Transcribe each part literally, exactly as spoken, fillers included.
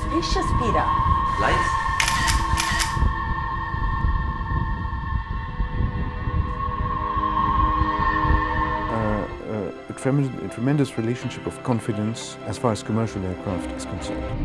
suspicious, Peter. Lights? A tremendous, a tremendous relationship of confidence as far as commercial aircraft is concerned.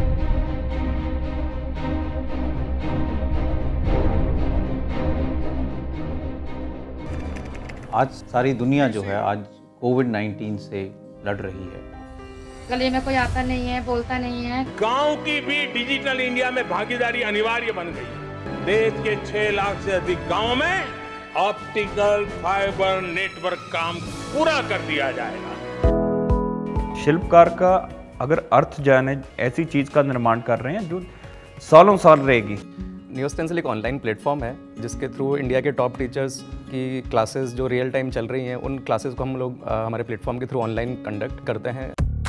आज सारी दुनिया जो है आज कोविड नाइन्टीन से लड़ रही है। गली में कोई आता नहीं है, बोलता नहीं है। गांव की भी डिजिटल इंडिया में भागीदारी अनिवार्य बन गई। देश के छह लाख से अधिक गांव में ऑप्टिकल फाइबर नेटवर्क काम पूरा कर दिया जाएगा। शिल्पकार का अगर अर्थ जाने ऐसी चीज का निर्माण कर रहे हैं जो सालों साल रहेगी। न्यूस्टेंसिल एक ऑनलाइन प्लेटफॉर्म है जिसके थ्रू इंडिया के टॉप टीचर्स की क्लासेस जो रियल टाइम चल रही हैं उन क्लासेस को हम लोग हमारे प्लेटफॉर्म के थ्रू ऑनलाइन कंडक्ट करते हैं।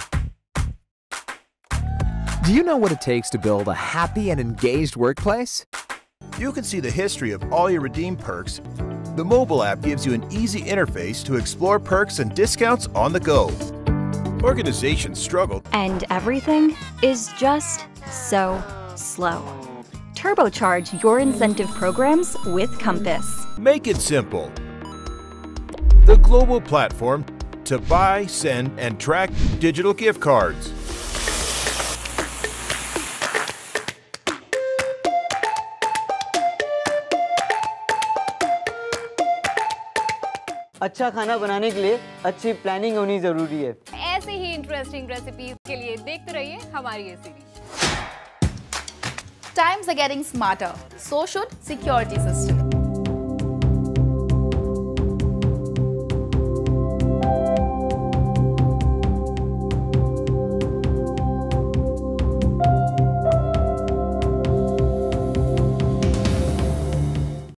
Do you know what it takes to build a happy and engaged workplace? You can see the history of all your redeemed perks. The mobile app gives you an easy interface to explore perks and discounts on the go. Organizations struggle. And everything is just so slow. Turbocharge your incentive programs with Compass. Make it simple. The global platform to buy, send, and track digital gift cards. अच्छा खाना बनाने के लिए अच्छी planning होनी जरूरी है। ऐसे ही इंटरेस्टिंग रेसिपीज के लिए देखते रहिए हमारी ये series. Times are getting smarter, so should security system.